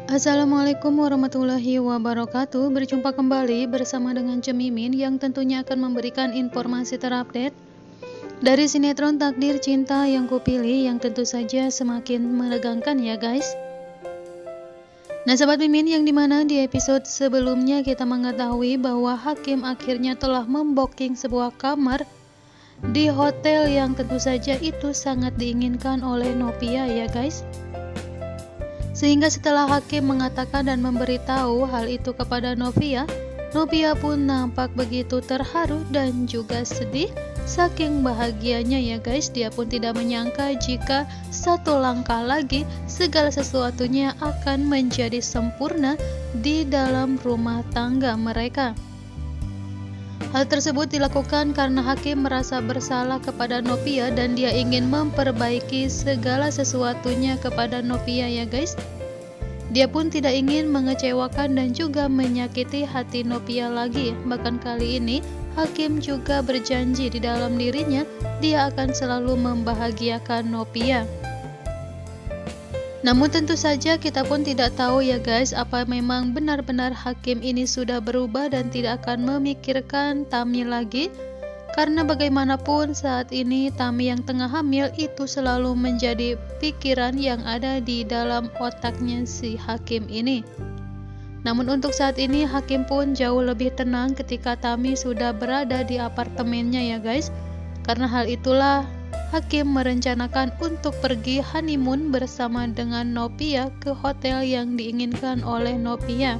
Assalamualaikum warahmatullahi wabarakatuh. Berjumpa kembali bersama dengan Cemimin yang tentunya akan memberikan informasi terupdate dari sinetron Takdir Cinta yang kupilih, yang tentu saja semakin menegangkan ya guys. Nah sahabat Mimin, yang dimana di episode sebelumnya kita mengetahui bahwa Hakim akhirnya telah membooking sebuah kamar di hotel yang tentu saja itu sangat diinginkan oleh Novia ya guys. Sehingga setelah Hakim mengatakan dan memberitahu hal itu kepada Novia, Novia pun nampak begitu terharu dan juga sedih. Saking bahagianya ya guys, dia pun tidak menyangka jika satu langkah lagi segala sesuatunya akan menjadi sempurna di dalam rumah tangga mereka. Hal tersebut dilakukan karena Hakim merasa bersalah kepada Novia dan dia ingin memperbaiki segala sesuatunya kepada Novia ya guys. Dia pun tidak ingin mengecewakan dan juga menyakiti hati Novia lagi. Bahkan kali ini Hakim juga berjanji di dalam dirinya dia akan selalu membahagiakan Novia. Namun tentu saja kita pun tidak tahu ya guys, apa memang benar-benar Hakim ini sudah berubah dan tidak akan memikirkan Tami lagi. Karena bagaimanapun saat ini Tami yang tengah hamil itu selalu menjadi pikiran yang ada di dalam otaknya si Hakim ini. Namun untuk saat ini Hakim pun jauh lebih tenang ketika Tami sudah berada di apartemennya ya guys. Karena hal itulah Hakim merencanakan untuk pergi honeymoon bersama dengan Novia ke hotel yang diinginkan oleh Novia.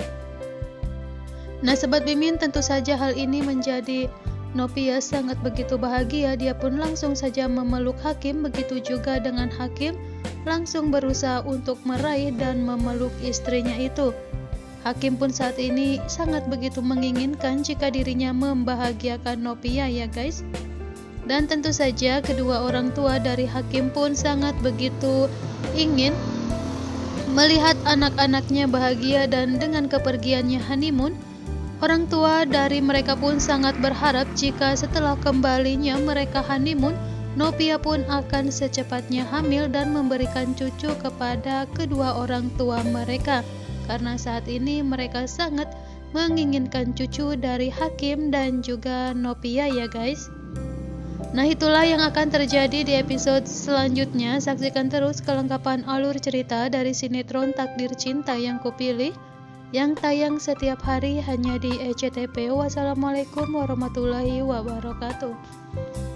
Nah Sobat Mimin, tentu saja hal ini menjadi Novia sangat begitu bahagia. Dia pun langsung saja memeluk Hakim, begitu juga dengan Hakim langsung berusaha untuk meraih dan memeluk istrinya itu. Hakim pun saat ini sangat begitu menginginkan jika dirinya membahagiakan Novia ya guys. Dan tentu saja kedua orang tua dari Hakim pun sangat begitu ingin melihat anak-anaknya bahagia, dan dengan kepergiannya honeymoon, orang tua dari mereka pun sangat berharap jika setelah kembalinya mereka honeymoon, Novia pun akan secepatnya hamil dan memberikan cucu kepada kedua orang tua mereka. Karena saat ini mereka sangat menginginkan cucu dari Hakim dan juga Novia ya guys. Nah itulah yang akan terjadi di episode selanjutnya. Saksikan terus kelengkapan alur cerita dari sinetron Takdir Cinta yang kupilih, yang tayang setiap hari hanya di SCTV. Wassalamualaikum warahmatullahi wabarakatuh.